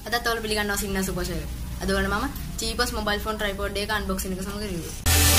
අදත් ඔයාලා පිළිගන්නවා සිග්නල් සුපර් ෂෝ එක. අද ඔයාලා මම cheapest mobile phone tripod එක unboxing එක සමග review.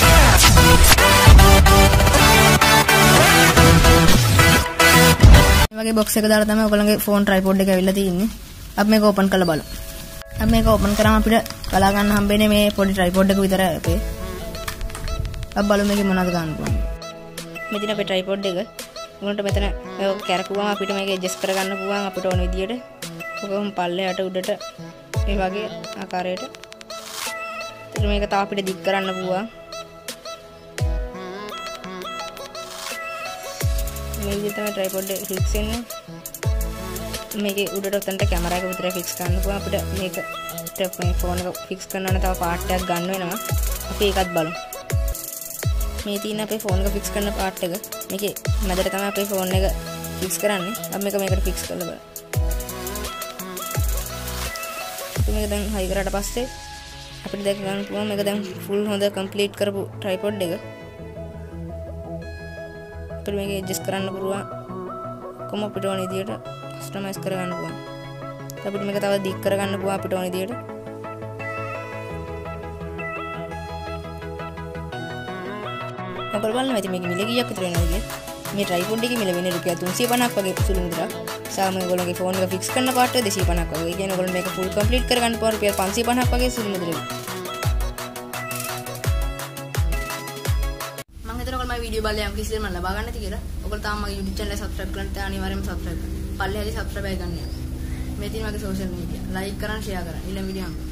මේ වගේ box එක දාලා තමයි ඔයගොල්ලන්ගේ phone tripod එක ඇවිල්ලා තියෙන්නේ. අපි මේක open කරලා බලමු. අපි මේක open කරාම අපිට බලා ගන්න හම්බෙන්නේ මේ පොඩි tripod එක විතරයි අපේ. අපි බලමු මේකේ මොනවද ගන්න පුළුවන්. මෙතන අපේ tripod එක. උගලන්ට මෙතන මේක කැරකුවම අපිට මේක adjust කරගන්න පුළුවන් අපිට ඕන විදියට. ඔකම පල්ලෙහාට උඩට මේ වගේ ආකාරයට. ඊට මේක තව අපිට දික් කරන්න පුළුවන්. මේ විදිහට තමයි tripod එක fix වෙන්නේ. මේකේ උඩට උතන්ට කැමරා එක විතරයි fix කරන්න පුළුවන්. අපිට මේක මේ ෆෝන් එක fix කරන්න තව part එකක් ගන්න වෙනවා. අපි ඒකත් බලමු. මේ තියෙන අපේ ෆෝන් එක fix කරන part එක. මේකේ මැදට තමයි අපේ ෆෝන් එක fix කරන්නේ. අපි මේකට fix කරලා බලමු. මේක දැන් හයි කරාට පස්සේ අපිට දැක ගන්න පුළුවන් මේක දැන් full හොඳ complete කරපු tripod එක. අපිට මේක adjust කරන්න පුළුවන්. කොහොම අපිට ඕන විදියට customize කරගන්න පුළුවන්. අපිට මේක තව දික් කරගන්න පුළුවන් අපිට ඕන විදියට. ඔයගොල්ලෝ බලන්න මේක මිල කීයක් විතර වෙනවද කියලා. මේ tripod එකේ මිල වෙන්නේ රුපියල් 350ක් වගේ සුළු මුදලක්. සාමාන්‍ය ඔයගොල්ලෝගේ ෆෝන් එක fix කරන පාට 250ක් වගේ. ඒ කියන්නේ ඔයගොල්ලෝ මේක full complete කරගන්න පුළුවන් රුපියල් 550ක් වගේ සුළු මුදලක්. මම හිතනවා ඔයගොල්ලෝ මගේ වීඩියෝ බලලා යම් කිසි දෙයක් මම ලබා ගන්න ඇති කියලා. ඔයගොල්ලෝ තාම මගේ YouTube channel එක subscribe කරන්න තේ අනිවාර්යයෙන්ම subscribe කරන්න. පල්ලෙහාදී subscribe එක ගන්න. මේ තියෙන මගේ social media. like කරන්න share කරන්න. ඊළඟ වීඩියෝ